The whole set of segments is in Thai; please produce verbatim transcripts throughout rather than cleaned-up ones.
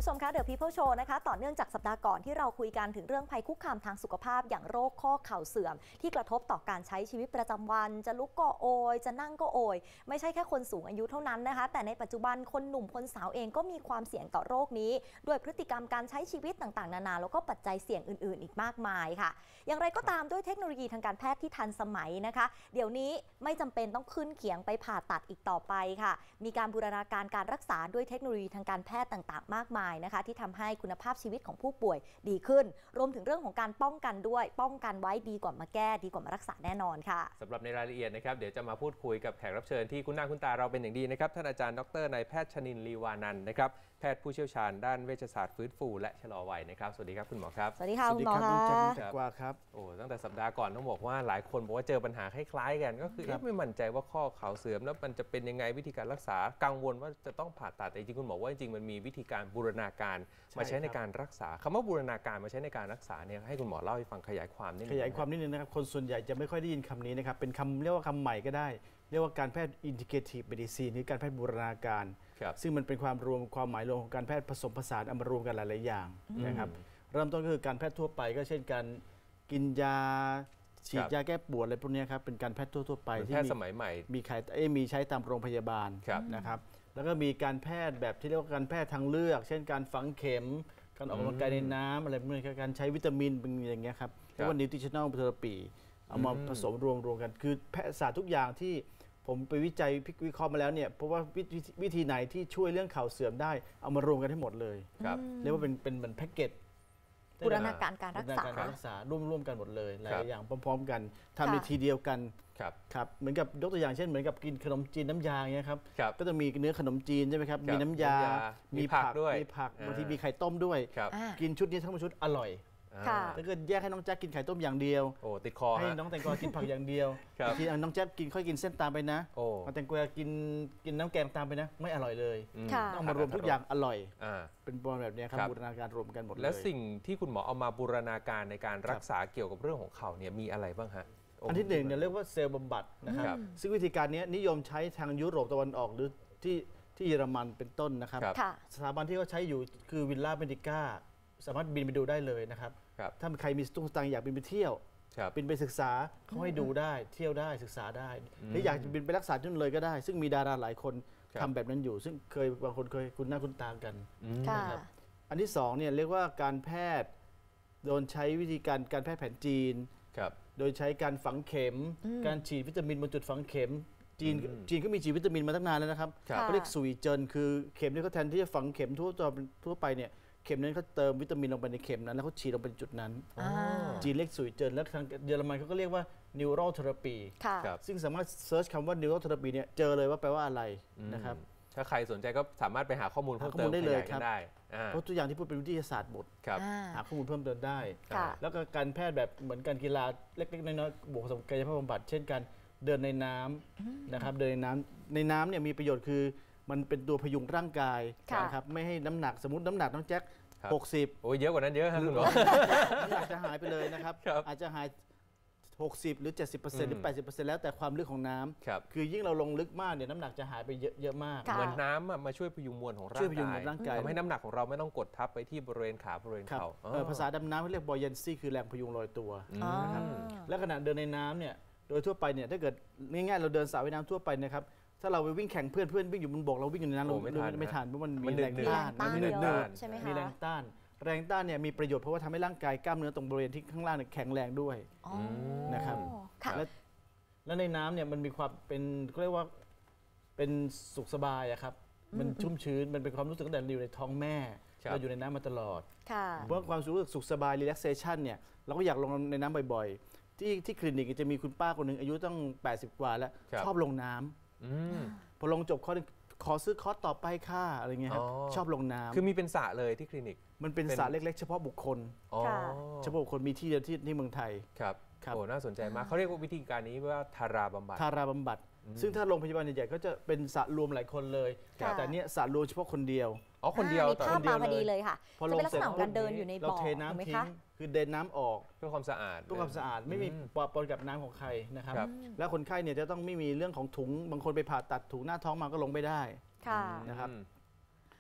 ผู้ชมคะ The People Show นะคะต่อเนื่องจากสัปดาห์ก่อนที่เราคุยกันถึงเรื่องภัยคุกคามทางสุขภาพอย่างโรคข้อเข่าเสื่อมที่กระทบต่อการใช้ชีวิตประจำวันจะลุกก็โอยจะนั่งก็โอยไม่ใช่แค่คนสูงอายุเท่านั้นนะคะแต่ในปัจจุบันคนหนุ่มคนสาวเองก็มีความเสี่ยงต่อโรคนี้ด้วยพฤติกรรมการใช้ชีวิตต่างๆนานาแล้วก็ปัจจัยเสี่ยงอื่นๆอีกมากมายค่ะอย่างไรก็ตามด้วยเทคโนโลยีทางการแพทย์ที่ทันสมัยนะคะเดี๋ยวนี้ไม่จำเป็นต้องขึ้นเขียงไปผ่าตัดอีกต่อไปค่ะมีการบูรณาการการรักษาด้วยเทคโนโลยีทางการแพทย์ต่างๆมากมายนะคะที่ทำให้คุณภาพชีวิตของผู้ป่วยดีขึ้นรวมถึงเรื่องของการป้องกันด้วยป้องกันไว้ดีกว่ามาแก้ดีกว่ามารักษาแน่นอนค่ะสำหรับในรายละเอียดนะครับเดี๋ยวจะมาพูดคุยกับแขกรับเชิญที่คุ้นหน้าคุ้นตาเราเป็นอย่างดีนะครับท่านอาจารย์ดรนายแพทย์ชนินทร์ ลีวานันท์นะครับแพทย์ผู้เชี่ยวชาญด้านเวชศาสตร์ฟื้นฟูและชะลอวัยนะครับสวัสดีครับคุณหมอครับสวัสดีค่ะคุณหมอค่ะกว่าครับโอ้ตั้งแต่สัปดาห์ก่อนต้องบอกว่าหลายคนบอกว่าเจอปัญหาคล้ายๆกันก็คือไม่มั่นใจว่าข้อเข่าเสื่อมแล้วมันจะเป็นยังไงวิธีการรักษากังวลว่าจะต้องผ่าตัดแต่จริงๆคุณหมอว่าจริงๆมันมีวิธีการบูรณาการมาใช้ในการรักษาคำว่าบูรณาการมาใช้ในการรักษาเนี่ยให้คุณหมอเล่าให้ฟังขยายความนิดนึงขยายความนิดนึงนะครับคนส่วนใหญ่จะไม่ค่อยได้ยินคำนี้นะครับเป็นคำเรียกว่าคำใหม่ก็ได้เรียกว่าการแพทย์ integrative medicine หรือการแพทย์บูรณาการซึ่งมันเป็นความรวมความหมายรวมของการแพทย์ผสมผสานเอามารวมกันหลายๆอย่างนะครับเริ่มต้นก็คือการแพทย์ทั่วไปก็เช่นการกินยาฉีดยาแก้ปวดอะไรพวกนี้ครับเป็นการแพทย์ทั่วๆไปที่แพทย์สมัยใหม่มีใครมีใช้ตามโรงพยาบาลนะครับแล้วก็มีการแพทย์แบบที่เรียกว่าการแพทย์ทางเลือกเช่นการฝังเข็มการออกกำลังกายในน้ำอะไรพวกนี้การใช้วิตามินเป็นอย่างเงี้ยครับเรียกว่า nutritional therapy เอามาผสมรวมรวมกันคือแพทยศาสตร์ทุกอย่างที่ผมไปวิจัยวิเคราะห์มาแล้วเนี่ยเพราะว่าวิธีไหนที่ช่วยเรื่องเข่าเสื่อมได้เอามารวมกันให้หมดเลยเรียกว่าเป็นเป็นเหมือนแพ็กเกจบูรณาการการรักษาการรักษาร่วมๆกันหมดเลยหลายอย่างพร้อมๆกันทำในทีเดียวกันครับเหมือนกับยกตัวอย่างเช่นเหมือนกับกินขนมจีนน้ำยาอย่างเงี้ยครับก็จะมีเนื้อขนมจีนใช่ไหมครับมีน้ำยามีผักด้วยมีผักบางทีมีไข่ต้มด้วยกินชุดนี้ทั้งชุดอร่อยถ้าเกิดแยกให้น้องแจ๊กกินไข่ต้มอย่างเดียวโอ้ติดคอให้น้องแตงกวากินผักอย่างเดียวทีน้องแจ๊กกินค่อยกินเส้นตามไปนะน้องแตงกวากินกินน้ำแกงตามไปนะไม่อร่อยเลยต้องมารวมทุกอย่างอร่อยเป็นบอลแบบนี้ครับบูรณาการรวมกันหมดเลยแล้วสิ่งที่คุณหมอเอามาบูรณาการในการรักษาเกี่ยวกับเรื่องของเข่าเนี่ยมีอะไรบ้างฮะอันที่หนึ่งเนี่ยเรียกว่าเซลล์บำบัดนะครับซึ่งวิธีการนี้นิยมใช้ทางยุโรปตะวันออกหรือที่ที่เยอรมันเป็นต้นนะครับสถาบันที่เขาใช้อยู่คือวิลล่าเมดิก้าสามารถบินไปดูได้เลยนะครับถ้าใครมีตุ้งตังอยากบินไปเที่ยวบินไปศึกษาเขาให้ดูได้เที่ยวได้ศึกษาได้หรืออยากบินไปรักษาที่นั่นเลยก็ได้ซึ่งมีดาราหลายคนทำแบบนั้นอยู่ซึ่งเคยบางคนเคยคุ้นหน้าคุ้นตากันนะครับอันที่สองเนี่ยเรียกว่าการแพทย์โดยใช้วิธีการการแพทย์แผนจีนโดยใช้การฝังเข็มการฉีดวิตามินบนจุดฝังเข็มจีนจีนก็มีฉีดวิตามินมาตั้งนานแล้วนะครับเขาเรียกสุยเจินคือเข็มที่เขาแทนที่จะฝังเข็มทั่วทั่วไปเนี่ยเข็มนั้นเขาเติมวิตามินลงไปในเข็มนั้นแล้วเขาฉีดลงไปจุดนั้นจีนเรียกสุยเจินแล้วทางเยอรมันเขาก็เรียกว่า neural therapy ซึ่งสามารถเซิร์ชคำว่า neural therapy เนี่ยเจอเลยว่าแปลว่าอะไรนะครับถ้าใครสนใจก็สามารถไปหาข้อมูลเพิ่มเติมได้เลยครับเพราะตัวอย่างที่พูดเป็นวิทยาศาสตร์หมดหาข้อมูลเพิ่มเติมได้แล้วก็การแพทย์แบบเหมือนการกีฬาเล็กๆน้อยๆบวกผสมกายภาพบำบัดเช่นการเดินในน้ำนะครับเดินในน้ำในน้ำเนี่ยมีประโยชน์คือมันเป็นตัวพยุงร่างกายนะครับไม่ให้น้ำหนักสมมติน้ำหนักน้องแจ็คหกสิบโอ้ยเยอะกว่านั้นเยอะครับคุณหมอน้ำหนักจะหายไปเลยนะครับอาจจะหายหกสิบหรือ เจ็ดสิบเปอร์เซ็นต์ หรือ แปดสิบเปอร์เซ็นต์ แล้วแต่ความลึกของน้ำคือยิ่งเราลงลึกมากเนี่ยน้ำหนักจะหายไปเยอะเยอะมากเหมือนน้ำมาช่วยพยุงมวลของร่างกายทำให้น้ำหนักของเราไม่ต้องกดทับไปที่บริเวณขาบริเวณเข่าภาษาดำน้ำเขาเรียก buoyancy คือแรงพยุงลอยตัวนะครับและขณะเดินในน้ำเนี่ยโดยทั่วไปเนี่ยถ้าเกิดง่ายๆเราเดินสระว่ายน้ำทั่วไปนะครับถ้าเราไปวิ่งแข่งเพื่อนเพื่อนวิ่งอยู่บนบกเราวิ่งอยู่ในน้ำเราไม่ทันเพราะมันมีแรงต้านมีแรงต้านมีแรงต้านแรงต้านเนี่ยมีประโยชน์เพราะว่าทำให้ร่างกายกล้ามเนื้อตรงบริเวณที่ข้างล่างแข็งแรงด้วยนะครับและในน้ำเนี่ยมันมีความเป็นเรียกว่าเป็นสุขสบายอะครับมันชุ่มชื้นมันเป็นความรู้สึกตั้งแต่อยู่ในท้องแม่เราอยู่ในน้ำมาตลอดเพราะความรู้สึกสุขสบาย relaxation เนี่ยเราก็อยากลงในน้ำบ่อยๆที่ที่คลินิกจะมีคุณป้าคนหนึ่งอายุตั้งแปดสิบกว่าแล้วชอบลงน้ำพอลงจบคอร์สขอซื้อคอร์สต่อไปค่ะอะไรเงี้ยครับชอบลงน้ำคือมีเป็นสระเลยที่คลินิกมันเป็นสระเล็กๆเฉพาะบุคคลเฉพาะบุคคลมีที่เดียวที่ที่เมืองไทยครับโอ้น่าสนใจมากเขาเรียกว่าวิธีการนี้ว่าทาราบำบัดทาราบำบัดซึ่งถ้าโรงพยาบาลใหญ่ๆก็จะเป็นสระรวมหลายคนเลยแต่เนี้ยสระรวมเฉพาะคนเดียวอ๋อคนเดียวมีภาพมาพอดีเลยค่ะจะเป็นลักษณะการเดินอยู่ในบ่อเราเทน้ำทิ้งคือเดินน้ำออกเพื่อความสะอาดเพื่อความสะอาดไม่มีปะปนกับน้ำของใครนะครับแล้วคนไข้เนี่ยจะต้องไม่มีเรื่องของถุงบางคนไปผ่าตัดถุงหน้าท้องมาก็ลงไม่ได้นะครับ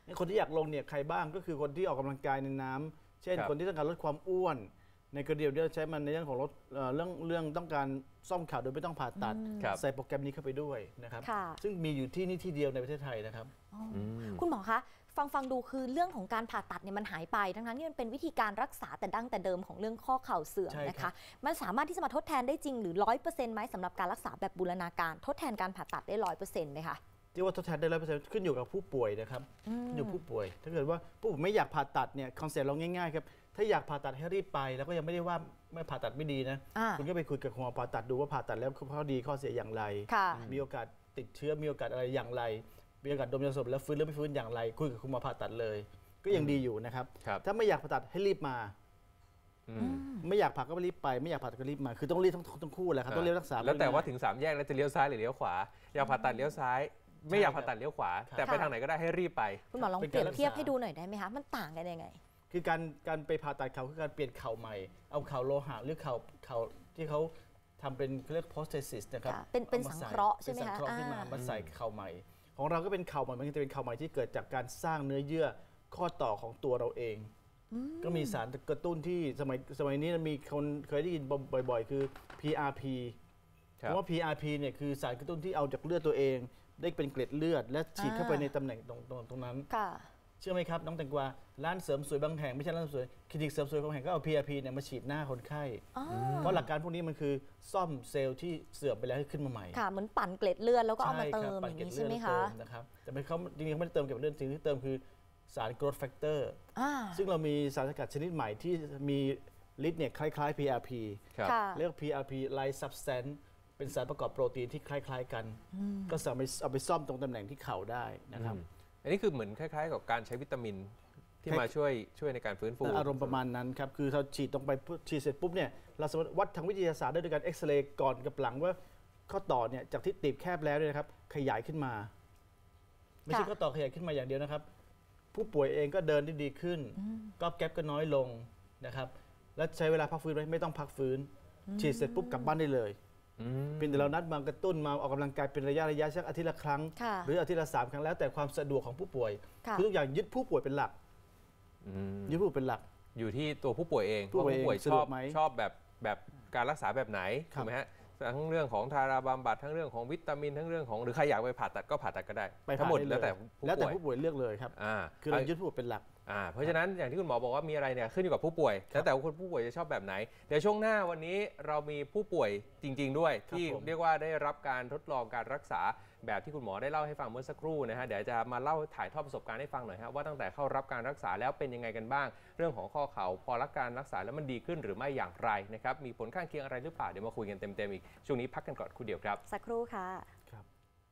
คนที่อยากลงเนี่ยใครบ้างก็คือคนที่ออกกำลังกายในน้ำเช่น คนที่ต้องการลดความอ้วนในกรณีเดียวใช้มันในเรื่องของลดเรื่องเรื่องต้องการซ่อมเข่าโดยไม่ต้องผ่าตัดใส่โปรแกรมนี้เข้าไปด้วยนะครับซึ่งมีอยู่ที่นี่ที่เดียวในประเทศไทยนะครับคุณหมอคะฟังฟังดูคือเรื่องของการผ่าตัดเนี่ยมันหายไปทั้งนั้นที่มันเป็นวิธีการรักษาแต่ดั้งแต่เดิมของเรื่องข้อเข่าเสื่อมนะคะมันสามารถที่จะมาทดแทนได้จริงหรือร้อยเปอร์เซ็นต์ไหมสำหรับการรักษาแบบบูรณาการทดแทนการผ่าตัดได้ร้อยเปอร์เซ็นต์ไหมคะที่ว่าทดแทนได้ร้อยเปอร์เซ็นต์ขึ้นอยู่กับผู้ป่วยนะครับอยู่ผู้ป่วยถ้าเกิดว่าผู้ป่วยไม่อยากผ่าตัดเนี่ยคอนเซ็ปต์เราง่ายๆครับถ้าอยากผ่าตัดให้รีบไปแล้วก็ยังไม่ได้ว่าไม่ผ่าตัดไม่ดีนะคุณก็ไปคุยกับคุณหมอผ่าตัดดูว่าผ่าตัดแล้วข้อดีข้อเสียอย่างไรมีโอกาสติดเชื้อมีโอกาสอะไรอย่างไรมีโอกาสดมยาสลบแล้วฟื้นหรือไม่ฟื้นอย่างไรคุยกับคุณหมอผ่าตัดเลยก็ยังดีอยู่นะครับถ้าไม่อยากผ่าตัดให้รีบมาไม่อยากผ่าก็รีบไปไม่อยากผ่าตัดก็รีบมาคือต้องรีบทั้งทั้งคู่แหละครับต้องเรียกรักษาแล้วแต่ว่าถึงสามแยกแล้วจะเลี้ยวซ้ายหรือเลี้ยวขวาอยากผ่าตัดเลี้ยวซ้ายไม่อยากผ่าตัดเลี้ยวขวาแต่ไปทางไหนก็ได้ให้รีบไปคุณหมอลองเปรียบเทียบให้ดูหน่อยได้ไหมคะมันต่างกันยังไงคือการการไปผ่าตัดเข่าคือการเปลี่ยนเข่าใหม่เอาเข่าโลหะหรือเข่าเข่าที่เขาทำเป็นเรียก prosthesis นะครับเป็นเป็นสังเคราะห์ใช่ไหมคะสังเคราะห์ขึ้นมามาใส่เข่าใหม่ของเราก็เป็นเข่าใหม่มันจะเป็นเข่าใหม่ที่เกิดจากการสร้างเนื้อเยื่อข้อต่อของตัวเราเองก็มีสารกระตุ้นที่สมัยสมัยนี้มีคนเคยได้ยินบ่อยๆคือ พี อาร์ พี เพราะว่า พี อาร์ พี เนี่ยคือสารกระตุ้นที่เอาจากเลือดตัวเองได้เป็นเกล็ดเลือดและฉีดเข้าไปในตำแหน่งตรงตรงตรงนั้นเชื่อไหมครับน้องแตงกวาร้านเสริมสวยบางแห่งไม่ใช่ร้านเสริมสวยคลินิกเสริมสวยบางแห่งก็เอา พี อาร์ พี เนี่ยมาฉีดหน้าคนไข้เพราะหลักการพวกนี้มันคือซ่อมเซลล์ที่เสื่อมไปแล้วให้ขึ้นมาใหม่ค่ะเหมือนปั่นเกล็ดเลือดแล้วก็เอามาเติมอย่างนี้ใช่ไหมคะนะครับแต่เขาจริงๆไม่ได้เติมเกล็ดเลือดสิ่งที่เติมคือสาร growth factor ซึ่งเรามีสารสกัดชนิดใหม่ที่มีฤทธิ์เนี่ยคล้ายๆ พี อาร์ พี เรียก พี อาร์ พี like substance เป็นสารประกอบโปรตีนที่คล้ายๆกันก็สามารถเอาไปซ่อมตรงตำแหน่งที่เข่าได้นะครับอันนี้คือเหมือนคล้ายๆกับการใช้วิตามินที่มาช่วยช่วยในการฟื้นฟูอารมณ์ประมาณนั้นครับคือเราฉีดตรงไปฉีดเสร็จปุ๊บเนี่ยเราสามารถวัดทางวิทยาศาสตร์ได้ด้วยการเอ็กซเรย์ก่อนกับหลังว่าข้อต่อเนี่ยจากที่ตีบแคบแล้วเนี่ยนะครับขยายขึ้นมาไม่ใช่ข้อต่อขยายขึ้นมาอย่างเดียวนะครับผู้ป่วยเองก็เดินได้ดีขึ้นก๊อบแก๊บก็น้อยลงนะครับและใช้เวลาพักฟื้นไม่ต้องพักฟื้นฉีดเสร็จปุ๊บกลับบ้านได้เลยเป็นแต่เรานัดมากระตุ้นมาออกกำลังกายเป็นระยะระยะสักอาทิตย์ละครั้งหรืออาทิตย์ละสามครั้งแล้วแต่ความสะดวกของผู้ป่วยคือทุกอย่างยึดผู้ป่วยเป็นหลักยึดผู้ป่วยเป็นหลักอยู่ที่ตัวผู้ป่วยเองว่าผู้ป่วยชอบชอบแบบแบบการรักษาแบบไหนถูกไหมฮะทั้งเรื่องของทาราบำบัดทั้งเรื่องของวิตามินทั้งเรื่องของหรือใครอยากไปผ่าตัดก็ผ่าตัดก็ได้ทั้งหมดแล้วแต่แล้วแต่ผู้ป่วยเลือกเลยครับคือเรายึดผู้ป่วยเป็นหลักเพราะฉะนั้นอย่างที่คุณหมอบอกว่ามีอะไรเนี่ยขึ้นอยู่กับผู้ป่วยแล้วแต่คนผู้ป่วยจะชอบแบบไหนเดี๋ยวช่วงหน้าวันนี้เรามีผู้ป่วยจริงๆด้วยที่เรียกว่าได้รับการทดลองการรักษาแบบที่คุณหมอได้เล่าให้ฟังเมื่อสักครู่นะฮะเดี๋ยวจะมาเล่าถ่ายทอดประสบการณ์ให้ฟังหน่อยครับว่าตั้งแต่เข้ารับการรักษาแล้วเป็นยังไงกันบ้างเรื่องของข้อเข่าพอรับการรักษาแล้วมันดีขึ้นหรือไม่อย่างไรนะครับมีผลข้างเคียงอะไรหรือเปล่าเดี๋ยวมาคุยกันเต็มๆอีกช่วงนี้พักกันก่อนคู่เดียวครับสักครู่ค่ะครับ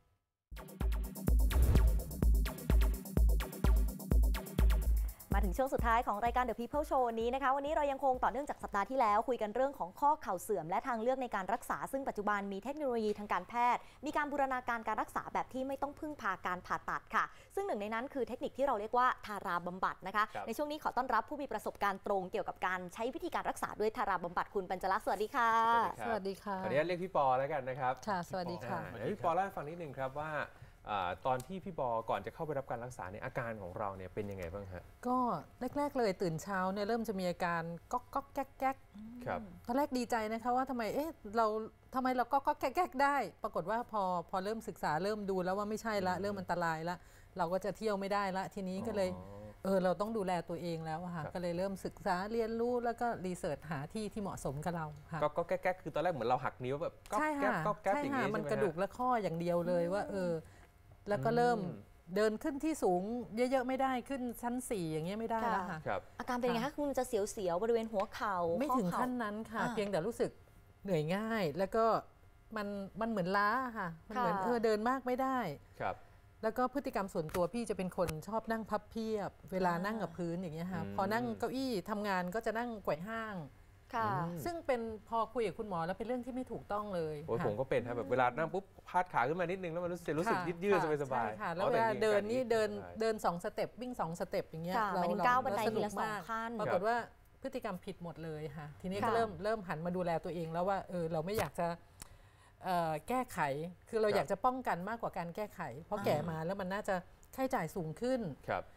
มาถึงช่วงสุดท้ายของรายการ The People Show นี้นะคะวันนี้เรายังคงต่อเนื่องจากสัปดาห์ที่แล้วคุยกันเรื่องของข้อเข่าเสื่อมและทางเลือกในการรักษาซึ่งปัจจุบันมีเทคโนโลยีทางการแพทย์มีการบูรณาการการรักษาแบบที่ไม่ต้องพึ่งพาการผ่าตัดค่ะซึ่งหนึ่งในนั้นคือเทคนิคที่เราเรียกว่าทาราบำบัดนะคะในช่วงนี้ขอต้อนรับผู้มีประสบการณ์ตรงเกี่ยวกับการใช้วิธีการรักษาด้วยทาราบำบัดคุณปัญจลักษณ์สวัสดีค่ะสวัสดีค่ะขออนุญาตเรียกพี่ปอแล้วกันนะครับค่ะสวัสดีค่ะพี่ปอเล่าให้ฟังนิดนึงครับว่าตอนที่พี่ปอก่อนจะเข้าไปรับการรักษาเนี่ยอาการของเราเนี่ยเป็นยังไงบ้างฮะก็แรกๆเลยตื่นเช้าเนี่ยเริ่มจะมีอาการก๊อกก๊อกแก๊กแก๊กครับตอนแรกดีใจนะคะว่าทำไมเอ๊ะเราทำไมเราก๊อกก๊อกแก๊กแก๊กได้ปรากฏว่าพอพอเริ่มศึกษาเริ่มดูแล้วว่าไม่ใช่ละเริ่มอันตรายละเราก็จะเที่ยวไม่ได้ละทีนี้ก็เลยเออเราต้องดูแลตัวเองแล้วค่ะก็เลยเริ่มศึกษาเรียนรู้แล้วก็รีเสิร์ชหาที่ที่เหมาะสมกับเราค่ะก็แก๊กแก๊กคือตอนแรกเหมือนเราหักนิ้วแบบก๊อกแก๊กก๊อกแก๊กอย่างนี้ใช่ไหมมันกระดูกและข้ออย่างเดียวเลยว่าเออแล้วก็เริ่มเดินขึ้นที่สูงเยอะๆไม่ได้ขึ้นชั้นสี่อย่างเงี้ยไม่ได้แล้วค่ะอาการเป็นยังไงคะคุณจะเสียวๆบริเวณหัวเข่าไม่ถึงขั้นนั้นค่ะเพียงแต่รู้สึกเหนื่อยง่ายแล้วก็มันมันเหมือนล้าค่ะมันเหมือนเออเดินมากไม่ได้ครับแล้วก็พฤติกรรมส่วนตัวพี่จะเป็นคนชอบนั่งพับเพียบเวลานั่งกับพื้นอย่างเงี้ยค่ะพอนั่งเก้าอี้ทำงานก็จะนั่งไขว่ห้างซึ่งเป็นพอคุยกับคุณหมอแล้วเป็นเรื่องที่ไม่ถูกต้องเลยโอ้ผมก็เป็นครับแบบเวลานั่งปุ๊บพาดขาขึ้นมานิดนึงแล้วมันรู้สึกรู้สึกยืดยืดสบายๆค่ะแล้วเวลาเดินนี่เดินเดินสองสเต็ปวิ่งสองสเต็ปอย่างเงี้ยเราก้าวบันไดทีละสองขั้นปรากฏว่าพฤติกรรมผิดหมดเลยค่ะทีนี้ก็เริ่มเริ่มหันมาดูแลตัวเองแล้วว่าเออเราไม่อยากจะแก้ไขคือเราอยากจะป้องกันมากกว่าการแก้ไขเพราะแก่มาแล้วมันน่าจะค่าใช้จ่ายสูงขึ้น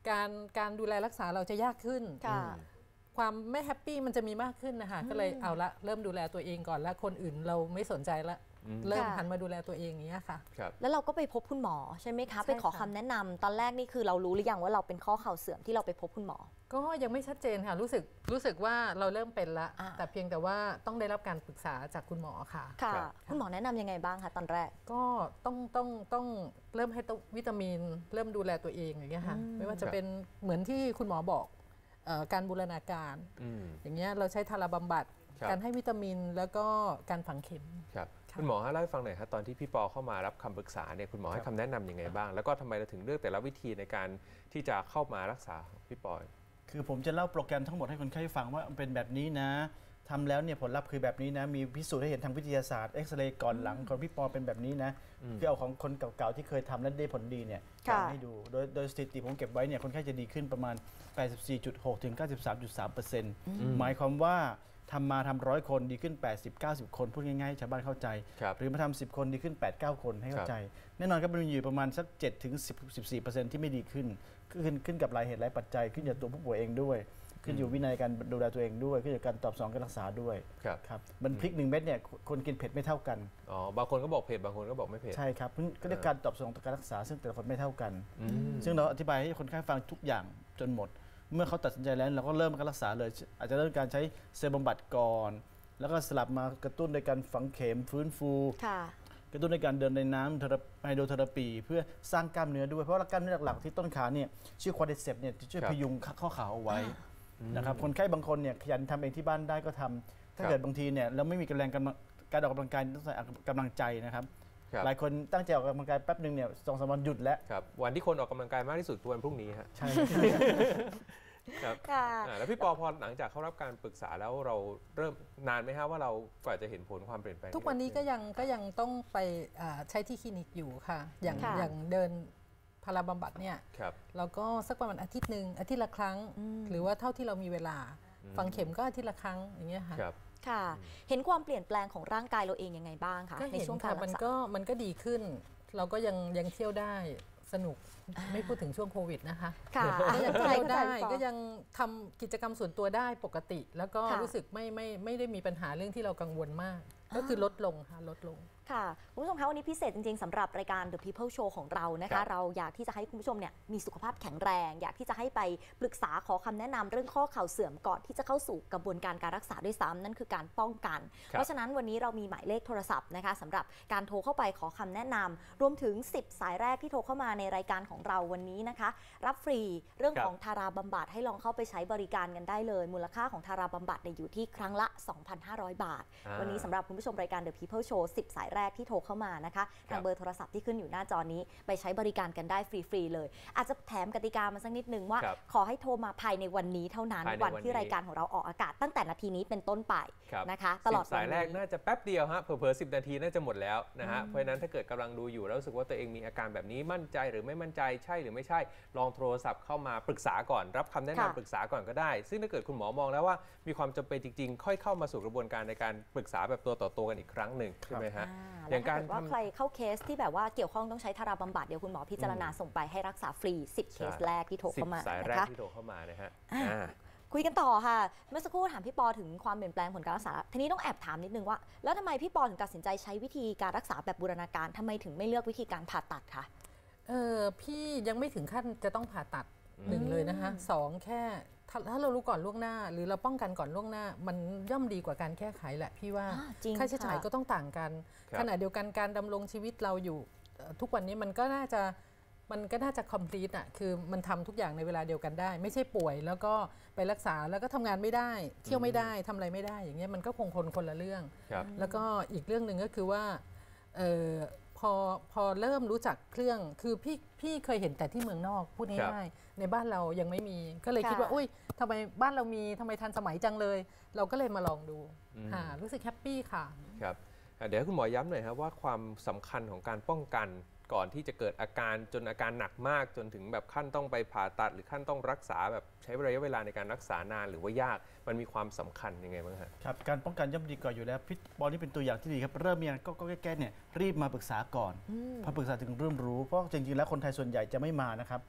การการดูแลรักษาเราจะยากขึ้นค่ะความไม่แฮปปี้มันจะมีมากขึ้นนะคะก็เลยเอาละเริ่มดูแลตัวเองก่อนแล้วคนอื่นเราไม่สนใจละเริ่มหันมาดูแลตัวเองอย่างนี้ยค่ะแล้วเราก็ไปพบคุณหมอใช่ไหมคะใช่ไปขอค่ะคำแนะนำตอนแรกนี่คือเรารู้หรือยังว่าเราเป็นข้อเข่าเสื่อมที่เราไปพบคุณหมอก็ยังไม่ชัดเจนค่ะรู้สึกรู้สึกว่าเราเริ่มเป็นละอ่าแต่เพียงแต่ว่าต้องได้รับการปรึกษาจากคุณหมอค่ะค่ะครับคุณหมอแนะนำยังไงบ้างคะตอนแรกก็ต้องต้องต้องเริ่มให้ต้องวิตามิน เริ่มดูแลตัวเองอย่างเงี้ยค่ะอืมไม่ว่าจะเป็นเหมือนที่คุณหมอบอกเอ่อการบูรณาการอืมอย่างเงี้ยเราใช้ทาราบำบัดครับการให้วิตามินแล้วก็การฝังเข็มครับค่ะคุณหมอฮะเล่าให้ฟังหน่อยครับตอนที่พี่ปอเข้ามารับคำปรึกษาเนี่ยคุณหมอให้คำแนะนำยังไงบ้าง แล้วก็ทำไมเราถึงเลือกแต่ละวิธีในการที่จะเข้ามารักษาพี่ปอคือผมจะเล่าโปรแกรมทั้งหมดให้คนไข้ฟังว่ามันเป็นแบบนี้นะทำแล้วเนี่ยผลลัพธ์คือแบบนี้นะ มีพิสูจน์ให้เห็นทางวิทยาศาสตร์เอ็กซเรย์ก่อนหลังของพี่ปอเป็นแบบนี้นะ คือเอาของคนเก่าๆที่เคยทำแล้วได้ผลดีเนี่ยค่ะมาให้ดู โดยโดยสถิติผมเก็บไว้เนี่ยคนไข้จะดีขึ้นประมาณ แปดสิบสี่จุดหก ถึง เก้าสิบสามจุดสามเปอร์เซ็นต์ หมายความว่าทำมาทำร้อยคนดีขึ้น แปดสิบ เก้าสิบ คนพูดง่ายๆให้ชาวบ้านเข้าใจครับหรือมาทำสิบคนดีขึ้น แปด เก้า คนให้เข้าใจ แน่นอนก็มันอยู่ประมาณสัก เจ็ด ถึง สิบ สิบสี่เปอร์เซ็นต์ ที่ไม่ดีขึ้นขึ้นขึ้นกับหลายเหตุหลายปัจจัยขึ้นอยู่ตัวผู้ป่วยเองด้วย ขึ้นอยู่วินัยการดูแลตัวเองด้วยขึ้นอยู่การตอบสนองการรักษาด้วยครับครับมันพริกหนึ่งเม็ดเนี่ยคนกินเผ็ดไม่เท่ากันอ๋อบางคนก็บอกเผ็ดบางคนก็บอกไม่เผ็ดใช่ครับก็เรียกการตอบสนองต่อการรักษาซึ่งแต่ละคนไม่เท่ากันอืมซึ่งเราอธิบายให้คนไข้ฟังทุกอย่างจนหมด เมื่อเขาตัดสินใจแล้วเราก็เริ่มการรักษาเลย อาจจะเริ่มการใช้เซลล์บำบัดก่อน แล้วก็สลับมากระตุ้นในการฝังเข็มฟื้นฟูค่ะกระตุ้นในการเดินในน้ำไฮโดรเทอราปีเพื่อสร้างกล้ามเนื้อด้วยเพราะว่ากล้ามเนื้อหลักๆที่ต้นขาเนี่ยชื่อควอดริเซปเนี่ยจะช่วยครับพยุงข้อขาเอาไว้นะครับคนไข้บางคนเนี่ยขยันทำเองที่บ้านได้ก็ทำถ้าครับเกิดบางทีเนี่ยเราไม่มีกำลังกำลังการออกกำลังกายต้องใส่กำลังใจนะครับครับหลายคนตั้งใจออกกำลังกายแป๊บหนึ่งเนี่ยสองสามวันหยุดแล้วครับวันที่คนออกกำลังกายมากที่สุดคือวันพรุ่งนี้ฮะใช่ครับค่ะอ่าแล้วพี่ปอพอหลังจากเข้ารับการปรึกษาแล้วเราเริ่มนานไหมฮะว่าเรากว่าจะเห็นผลความเปลี่ยนแปลงทุกวันนี้ก็ยังก็ยังต้องไปอ่าใช้ที่คลินิกอยู่ค่ะ อย่างค่ะอย่างเดินพาราบำบัดเนี่ยครับเราก็สักประมาณอาทิตย์หนึ่งอาทิตย์ละครั้งอืมหรือว่าเท่าที่เรามีเวลาอืมฝังเข็มก็อาทิตย์ละครั้งอย่างเงี้ยค่ะครับค่ะ เห็นความเปลี่ยนแปลงของร่างกายเราเองยังไงบ้างคะก็ในเห็นช่วงกาค่ะรรัมันกษาก็มันก็ดีขึ้น เราก็ยังยังเที่ยวได้สนุกไม่พูดถึงช่วงโควิดนะคะค่ะก็ยังเข้าใจเที่ยวได้เข้าใจก็ยังทำกิจกรรมส่วนตัวได้ปกติ แล้วก็ค่ะรู้สึกไม่ไม่ไม่ได้มีปัญหาเรื่องที่เรากังวลมาก ก็คือลดลงค่ะลดลงค่ะคุณผู้ชมคะวันนี้พิเศษจริงๆสำหรับรายการ The People Show ของเรานะครัคะบเราอยากที่จะให้คุณผู้ชมเนี่ยมีสุขภาพแข็งแรง อยากที่จะให้ไปปรึกษาขอคำแนะนำเรื่องข้อเข่าเสื่อมก่อนที่จะเข้าสู่กระบวนการการรักษาด้วยซ้ำนั่นคือการป้องกัน เพราะฉะนั้นวันนี้เรามีหมายเลขโทรศัพท์นะคะสำหรับการโทรเข้าไปขอคำแนะนำรวมถึงสิบสายแรกที่โทรเข้ามาในรายการของเราวันนี้นะคะ รับฟรีเรื่องครับของทาราบำบัดให้ลองเข้าไปใช้บริการกันได้เลย มูลค่าของทาราบำบัดเนี่ยอยู่ที่ครั้งละ สองพันห้าร้อย บาทอ่าวันนี้สำหรับคุณผู้ชมรายการ The People Show สิบสายแรกที่โทรเข้ามานะคะครัทาบงเบอร์โทรศัพท์ที่ขึ้นอยู่หน้าจอนี้ไปใช้บริการกันได้ฟรีๆเลย อาจจะแถมกติกามาสักนิดนึงว่าครับขอให้โทรมาภายในวันนี้เท่านั้นภายในวันวันที่นี้รายการของเราออกอากาศตั้งแต่นาทีนี้เป็นต้นไปครับนะคะ ตลอดสิบสายวันแรกนี้น่าจะแป๊บเดียวฮะเผลอๆสิบนาทีน่าจะหมดแล้วนะฮะเพราะฉะนั้นถ้าเกิดกำลังดูอยู่แล้วรู้สึกว่าตัวเองมีอาการแบบนี้มั่นใจหรือไม่มั่นใจใช่หรือไม่ใช่ลองโทรศัพท์เข้ามาปรึกษาก่อนรับคำแนะนำค่ะปรึกษาก่อนก็ได้ ซึ่งถ้าเกิดคุณหมอมองแล้วว่ามีความจำเป็นจริงๆ ค่อยเข้ามาสู่กระบวนการในการปรึกษาแบบตัวต่อตัวกันอีกครั้งหนึ่งใช่ไหมฮะอ่าอแล้วย่างถ้าการเกิดว่าทำใครเข้าเคสที่แบบว่าเกี่ยวข้องต้องใช้ทาราบำบัดเดี๋ยวคุณหมอพิจารณาส่งไปให้รักษาฟรีสิบเคสแรกที่โทรสิบเข้ามาสายแรนะกคะที่โทรเข้ามานะฮะอ่าอ่าคุยกันต่อค่ะ เมื่อสักครู่ถามพี่ปอถึงความเปลี่ยนแปลงผลการรักษา ทีนี้ต้องแอบถามนิดนึงว่า แล้วทำไมพี่ปอถึงตัดสินใจใช้วิธีการรักษาแบบบูรณาการทำไมถึงไม่เลือกวิธีการผ่าตัดคะเออพี่ยังไม่ถึงขั้นจะต้องผ่าตัดอืมหนึ่งเลยนะคะสองแค่ถ้าถ้าเรารู้ก่อนล่วงหน้า หรือเราป้องกันก่อนล่วงหน้า มันย่อมดีกว่าการแก้ไขแหละพี่ว่าอ่าจริงค่าใช้จ่ายค่ะก็ต้องต่างกันครับขณะเดียวกันการดำรงชีวิตเราอยู่เอ่อทุกวันนี้มันก็น่าจะมันก็น่าจะ complete อ่ะคือมันทำทุกอย่างในเวลาเดียวกันได้ ไม่ใช่ป่วยแล้วก็ไปรักษาแล้วก็ทำงานไม่ได้ เที่ยวไม่ได้ทำอะไรไม่ได้อย่างเงี้ยมันก็คงคนคนละเรื่องครับแล้วก็อีกเรื่องหนึ่งก็คือว่าเออพอพอเริ่มรู้จักเครื่องคือพี่พี่เคยเห็นแต่ที่เมืองนอกพูดง่ายๆในบ้านเรายังไม่มีก็เลยค่ะคิดว่าอุ้ยทำไมบ้านเรามีทำไมทันสมัยจังเลย เราก็เลยมาลองดูอืมค่ะรู้สึกแฮปปี้ค่ะครับอ่ะเดี๋ยวให้คุณหมอย้ำหน่อยครับว่าความสำคัญของการป้องกันก่อนที่จะเกิดอาการจนอาการหนักมาก จนถึงแบบขั้นต้องไปผ่าตัด หรือขั้นต้องรักษาแบบใช้ระยะเวลาในการรักษานานหรือว่ายากมันมีความสำคัญยังไงบ้างฮะครับการป้องกันย่อมดีกว่าอยู่แล้วพี่บอลนี่เป็นตัวอย่างที่ดีครับเริ่มมีอาการก็ก็แก้ๆเนี่ยรีบมาปรึกษาก่อนพอปรึกษาถึงเริ่มรู้เพราะจริงๆแล้วคนไทยส่วนใหญ่จะไม่มานะครับ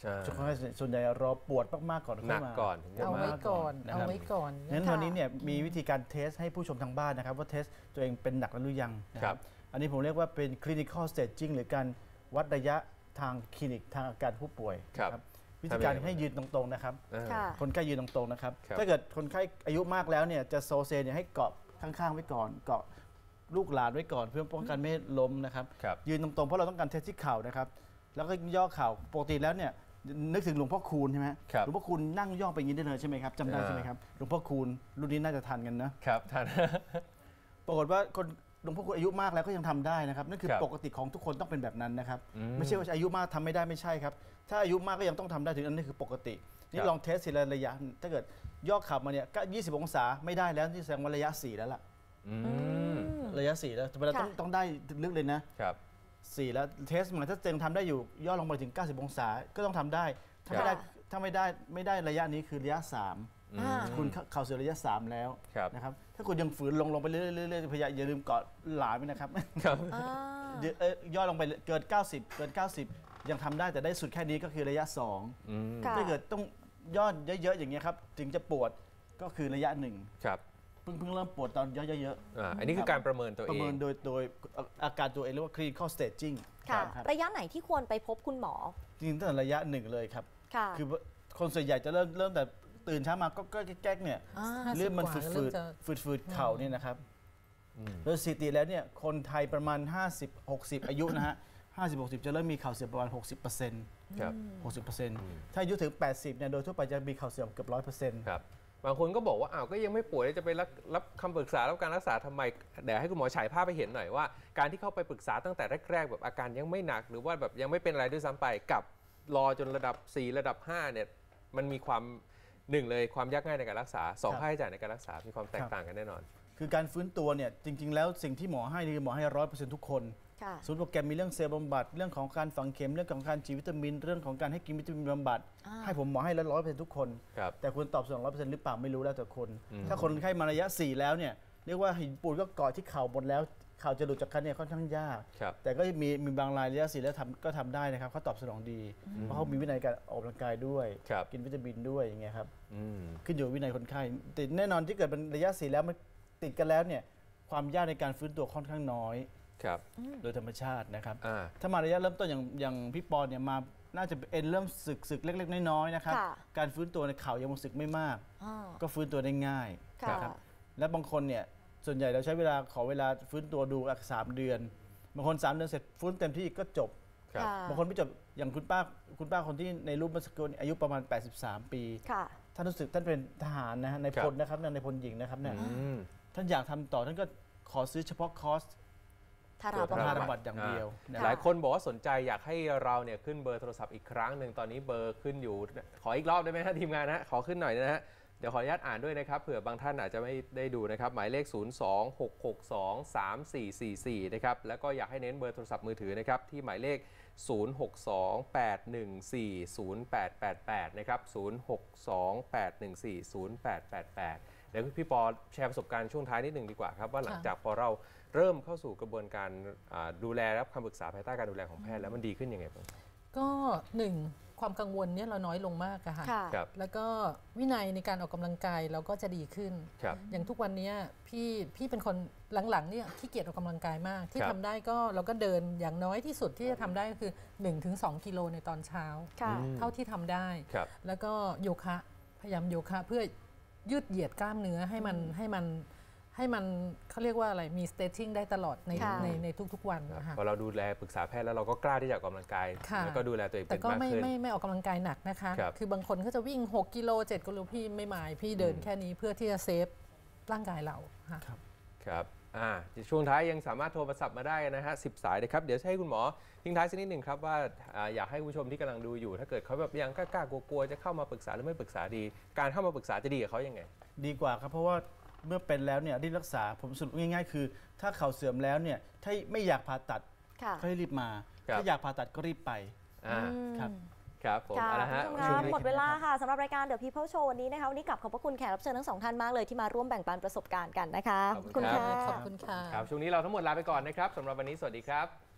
คนไข้ส่วนใหญ่รอปวดมากๆก่อนหนักก่อนเอาไว้ก่อนเอาไว้ก่อนงั้นวันนี้เนี่ยมีวิธีการเทสให้ผู้ชมทางบ้านนะครับว่าเทสตัวเองเป็นหนักแล้วหรือยังนะครับอันนี้ผมเรียกว่าเป็น clinical staging หรือการวัดระยะทางคลินิกทางอาการผู้ป่วยครับวิธีการให้ยืนตรงๆนะครับคนไข้ยืนตรงๆนะครับถ้าเกิดคนไข้อายุมากแล้วเนี่ยจะโซเซเนี่ยให้เกาะข้างๆไว้ก่อนเกาะลูกหลานไว้ก่อนเพื่อป้องกันไม่ให้ล้มนะครับยืนตรงๆเพราะเราต้องการเทสที่เข่านะครับแล้วก็ย่อเข่าปกติแล้วเนี่ยนึกถึงหลวงพ่อคูณใช่ไหมหลวงพ่อคูณนั่งย่อไปอย่างนี้ได้เลยใช่ไหมครับจำได้ใช่ไหมครับหลวงพ่อคูณรุ่นนี้น่าจะทันกันนะครับทันปรากฏว่าคนหลวงพ่อคูณอายุมากแล้วก็ยังทำได้นะครับนั่นคือปกติของทุกคนต้องเป็นแบบนั้นนะครับไม่ใช่ว่าอายุมากทำไม่ได้ไม่ใช่ครับถ้าอายุมากก็ยังต้องทำได้ถึงอันนี้คือปกตินี่ลองเทสทีละระยะถ้าเกิดย่อเข่ามาเนี่ยก็ยี่สิบองศาไม่ได้แล้วที่แสดงว่าระยะสี่แล้วล่ะระยะสี่แล้วเวลาต้องต้องได้ลึกเลยนะครับสี่แล้วเทสเหมือนถ้าเจงทำได้อยู่ย่อลงไปถึงเก้าสิบองศาก็ต้องทำได้ถ้าไม่ได้ถ้าไม่ได้ไม่ได้ระยะนี้คือระยะสามคุณเข่าเสื่อมระยะสามแล้วนะครับถ้าคุณยังฝืนลงลงไปเรื่อยๆพยายามอย่าลืมเกาะหลานไว้นะครับย่อลงไปเกินเก้าสิบเกินเก้าสิบยังทำได้แต่ได้สุดแค่นี้ก็คือระยะสองถ้าเกิดต้องย่อเยอะๆอย่างเงี้ยครับถึงจะปวดก็คือระยะหนึ่งเพิ่งเพิ่งเริ่มปวดตอนย่อเยอะๆอันนี้คือการประเมินตัวเองประเมินโดยโดยอาการตัวเองเรียกว่า clinical staging ค่ะระยะไหนที่ควรไปพบคุณหมอจริงๆตั้งแต่ระยะหนึ่งเลยครับคือคนส่วนใหญ่จะเริ่มเริ่มแต่ตื่นเช้ามาก็แก๊กๆเนี่ยเรื่องมันฝืดฝืดฝืดฝืดเข่าเนี่ยนะครับโดยสถิติแล้วเนี่ยคนไทยประมาณ ห้าสิบ หกสิบ อายุนะฮะห้าสิบ หกสิบจะเริ่มมีเข่าเสื่อมประมาณ หกสิบเปอร์เซ็นต์ครับหกสิบเปอร์เซ็นต์ ถ้าอายุถึงแปดสิบเนี่ยโดยทั่วไปจะมีเข่าเสื่อมเกือบ ร้อยเปอร์เซ็นต์ครับบางคนก็บอกว่าอ้าวก็ยังไม่ป่วยจะไปรับรับคำปรึกษารับการรักษาทำไมเดี๋ยวให้คุณหมอฉายภาพไปเห็นหน่อยว่าการที่เข้าไปปรึกษาตั้งแต่แรกๆแบบอาการยังไม่หนักหรือว่าแบบยังไม่เป็นอะไรด้วยซ้ำไปกับรอจนระดับสี่ระดับห้าเนี่ยมันมีความหนึ่งเลยความยากง่ายในการรักษาสองค่าใช้จ่ายในการรักษามีความแตกต่างกันแน่นอนคือการฟื้นตัวเนี่ยจริงๆแล้วสิ่งที่หมอให้คือหมอให้ร้อยเปอร์เซ็นต์ทุกคนศูนย์โปรแกรมมีเรื่องเซลล์บำบัดเรื่องของการฝังเข็มเรื่องของการฉีดวิตามินเรื่องของการให้กินวิตามินบำบัดให้ผมหมอให้ร้อยเปอร์เซ็นต์ทุกคนแต่คุณตอบสนองร้อยเปอร์เซ็นต์หรือเปล่าไม่รู้แล้วแต่คนถ้าคนไข้มาระยะสี่แล้วเนี่ยเรียกว่าหินปูนก็เกาะที่เข่าหมดแล้วเข่าจะหลุดจากกันเนี่ยค่อนข้างยากแต่ก็มีมีบางรายระยะสี่แล้วทำก็ทำได้นะครับเขาตอบสนองดีเพราะเขามีวินัยการออกกำลังกายด้วยกินวิตามินด้วยอย่างเงี้ยครับขึ้นอยู่วินัยคนไข้แต่แน่นอนที่เกิดเป็นระยะสี่แล้วมันติดกันแล้วเนี่ยความยากในการฟื้นตัวค่อนข้างน้อยโดยธรรมชาตินะครับถ้ามาระยะเริ่มต้นอย่างอย่างพี่ปอนเนี่ยมาน่าจะเอ็นเริ่มสึกสึกเล็กๆน้อยๆนะครับการฟื้นตัวในเข่ายังสึกไม่มากก็ฟื้นตัวได้ง่ายนะครับและบางคนเนี่ยส่วนใหญ่เราใช้เวลาขอเวลาฟื้นตัวดูอักสามเดือนบางคนสามเดือนเสร็จฟื้นเต็มที่ก็จบบางคนไม่จบอย่างคุณป้าคุณป้าคนที่ในรูปเมื่อสักครู่อายุประมาณแปดสิบสามปีท่านรู้สึกท่านเป็นทหารนะฮะในพลนะครับในพลหญิงนะครับเนี่ยท่านอยากทำต่อท่านก็ขอซื้อเฉพาะคอร์สทาราบัตอย่างเดียวหลายคนบอกว่าสนใจอยากให้เราเนี่ยขึ้นเบอร์โทรศัพท์อีกครั้งหนึ่งตอนนี้เบอร์ขึ้นอยู่ขออีกรอบได้ไหมฮะทีมงานนะขอขึ้นหน่อยนะฮะเดี๋ยวขออนุญาตอ่านด้วยนะครับเผื่อบางท่านอาจจะไม่ได้ดูนะครับหมายเลข ศูนย์ สอง หก หก สอง สาม สี่ สี่ สี่ นะครับแล้วก็อยากให้เน้นเบอร์โทรศัพท์มือถือนะครับที่หมายเลข ศูนย์ หก สอง แปด หนึ่ง สี่ ศูนย์ แปด แปด แปด นะครับ ศูนย์ หก สอง แปด หนึ่ง สี่ ศูนย์ แปด แปด แปด เดี๋ยวพี่ปอแชร์ประสบการณ์ช่วงท้ายนิดหนึ่งดีกว่าครับว่าหลังจากพอเราเริ่มเข้าสู่กระบวนการดูแลรับคำปรึกษาภายใต้การดูแลของแพทย์แล้วมันดีขึ้นยังไงบ้างก็หนึ่งความกังวลเนี่ยเราน้อยลงมากอะค่ะแล้วก็วินัยในการออกกำลังกายเราก็จะดีขึ้นอย่างทุกวันนี้พี่พี่เป็นคนหลังๆเนี่ยขี้เกียจออกกำลังกายมากที่ทำได้ก็เราก็เดินอย่างน้อยที่สุดที่จะทำได้ก็คือ หนึ่งถึงสอง กิโลในตอนเช้าเท่าที่ทำได้แล้วก็โยคะพยายามโยคะเพื่อยืดเหยียดกล้ามเนื้อให้มันให้มันให้มันเขาเรียกว่าอะไรมี stretching ได้ตลอดในในในทุกๆวันนะคะพอเราดูแลปรึกษาแพทย์แล้วเราก็กล้าที่จะออกกำลังกายแล้วก็ดูแลตัวเองเป็นมากขึ้นแต่ก็ไม่ไม่ไม่ออกกำลังกายหนักนะคะคือบางคนเขาจะวิ่งหกกิโลเจ็ดกิโลพี่ไม่หมายพี่เดินแค่นี้เพื่อที่จะเซฟร่างกายเราครับครับอ่าช่วงท้ายยังสามารถโทรศัพท์มาได้นะฮะสิบสายนะครับเดี๋ยวให้คุณหมอทิ้งท้ายสักนิดหนึ่งครับว่าอยากให้ผู้ชมที่กำลังดูอยู่ถ้าเกิดเขาแบบยังกล้ากลัวๆจะเข้ามาปรึกษาหรือไม่ปรึกษาดีการเข้ามาปรึกษาจะดีกับเขายังไงดีกว่าครับเพราะว่าเมื่อเป็นแล้วเนี่ยรีบรักษาผมสรุปง่ายๆคือถ้าเข่าเสื่อมแล้วเนี่ยถ้าไม่อยากผ่าตัดก็ให้รีบมาถ้าอยากผ่าตัดก็รีบไปครับครับผมเอาละฮะหมดเวลาค่ะสำหรับรายการ The People Show วันนี้นะคะวันนี้กลับขอบพระคุณแขกรับเชิญทั้งสองท่านมากเลยที่มาร่วมแบ่งปันประสบการณ์กันนะคะขอบคุณค่ะขอบคุณค่ะครับช่วงนี้เราทั้งหมดลาไปก่อนนะครับสำหรับวันนี้สวัสดีครับ